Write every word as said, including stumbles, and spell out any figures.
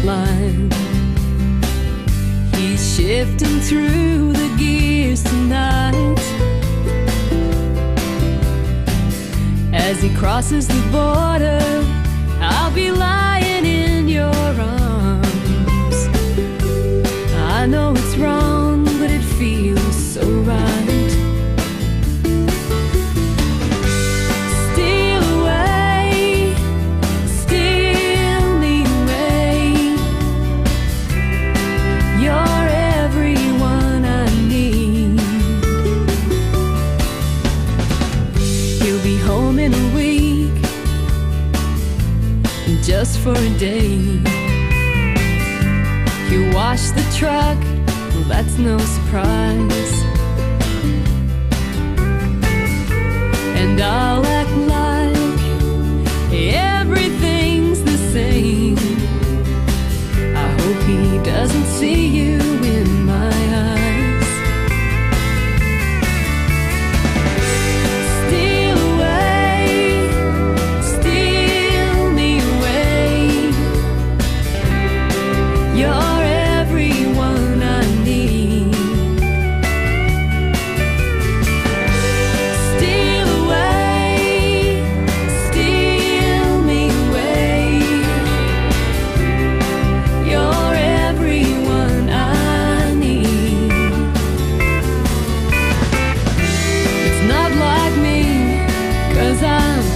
climb. He's shifting through the gears tonight. As he crosses the border, I'll be lying in your arms. I know it's wrong, but it feels so right. Steal away, steal me away. You're everyone I need. You'll be home in a week, just for a day. You wash the truck, well, that's no surprise. And I'll act like everything's the same. I hope he doesn't see you in my eyes. Steal away, steal me away. You're everyone I need. Steal away, steal me away. You're everyone I need. It's not like me, 'cause I'm